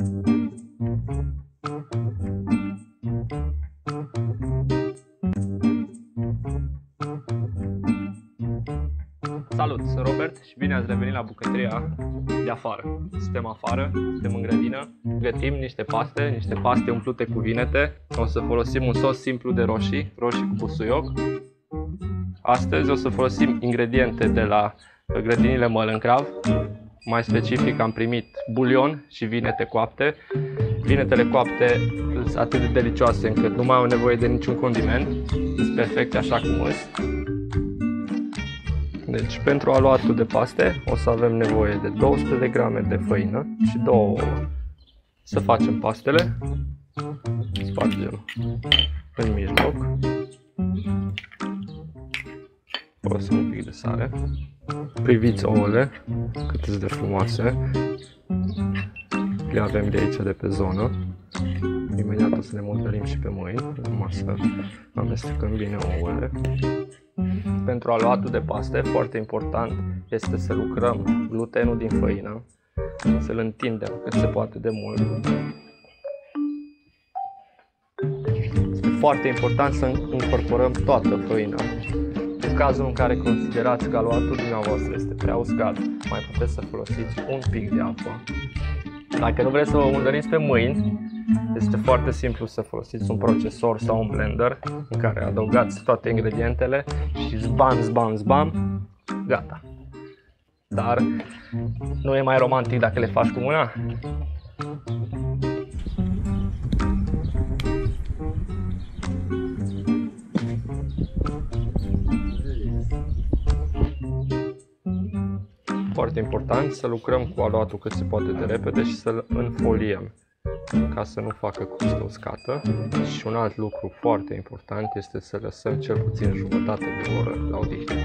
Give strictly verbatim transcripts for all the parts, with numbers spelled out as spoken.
Salut, sunt Robert și bine ați revenit la bucătăria de afară. Suntem afară, suntem în grădină, gătim niște paste, niște paste umplute cu vinete. O să folosim un sos simplu de roșii, roșii cu busuioc. Astăzi o să folosim ingrediente de la grădinile Mălâncrav. Mai specific am primit bulion și vinete coapte. Vinetele coapte sunt atât de delicioase încât nu mai au nevoie de niciun condiment. Sunt perfecte așa cum sunt. Deci pentru aluatul de paste o să avem nevoie de două sute de grame de făină și două ouă. Să facem pastele. Spargem în mijloc. Folosim un pic de sare. Priviți ouăle cât sunt de frumoase. Le avem de aici de pe zonă. Imediat o să le murdărim și pe mâini. Numai să amestecăm bine ouăle. Pentru aluatul de paste, foarte important este să lucrăm glutenul din făină, să-l întindem cât se poate de mult. Este foarte important să incorporăm toată făina. În cazul în care considerați că aluatul dumneavoastră este prea uscat, mai puteți să folosiți un pic de apă. Dacă nu vreți să vă murdăriți pe mâini, este foarte simplu să folosiți un procesor sau un blender în care adăugați toate ingredientele și zbam, zbam, zbam, gata. Dar nu e mai romantic dacă le faci cu mâna? Foarte important să lucrăm cu aluatul cât se poate de repede și să-l înfoliem ca să nu facă crustă uscată. Și un alt lucru foarte important este să lăsăm cel puțin jumătate de oră la odihnă.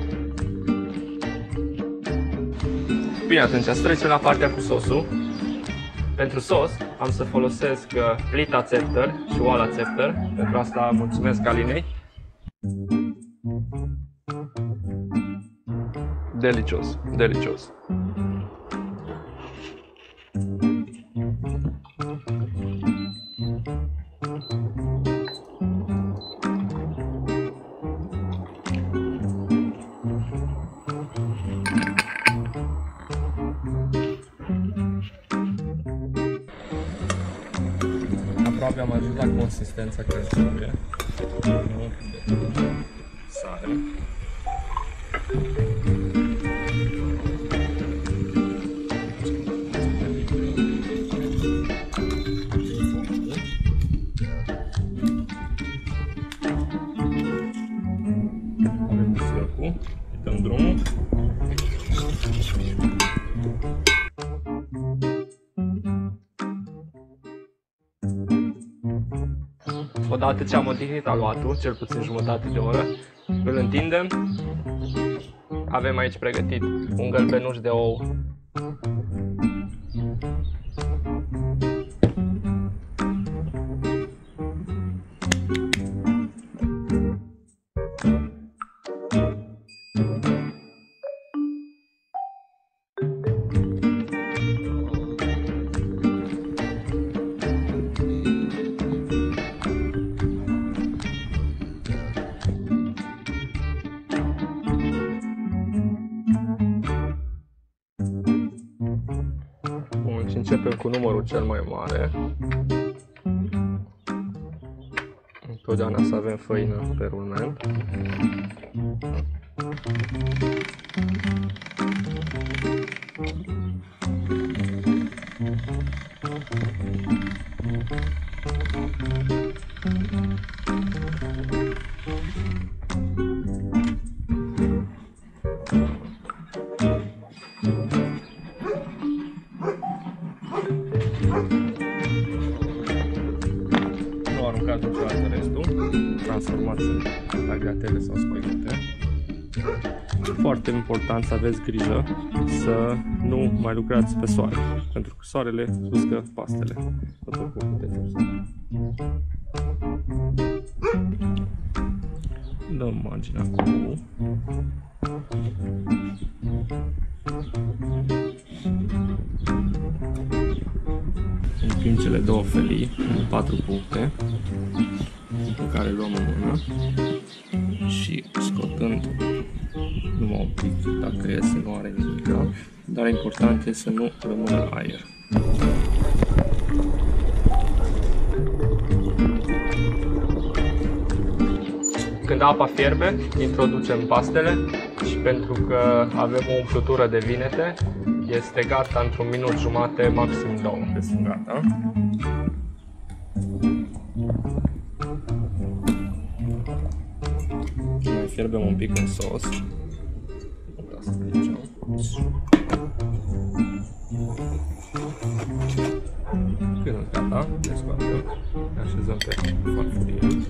Bine, atunci să trecem la partea cu sosul. Pentru sos am să folosesc plita Zepter și oala Zepter. Pentru asta mulțumesc Alinei. Delicios, delicios. Aproape am ajuns la consistența care trebuie. Sare. Avem busuiocul, dăm drumul. Odată ce am odihnit aluatul, cel puțin jumătate de oră, îl întindem. Avem aici pregătit un gălbenuș de ou. Și începem cu numărul cel mai mare. Întotdeauna să avem făină pe rulment. Nu aruncați niciodată restul, transformați în tagliatelle sau spaghete. Foarte important să aveți grijă să nu mai lucrați pe soare, pentru că soarele uscă pastele. După cum puteți observa. Dăm marginea cu ou. Împim cele două felii în patru puncte, pe care luăm în mână și scotând numai un pic, dacă iese nu are nimic, dar important este să nu rămână aer. Când apa fierbe, introducem pastele și pentru că avem o umplutură de vinete, este gata într-un minut jumate, maxim două, că sunt gata. Mai fierbem un pic în sos. Asta aici. Când sunt gata, le scoatem, le așezăm pe farfurie.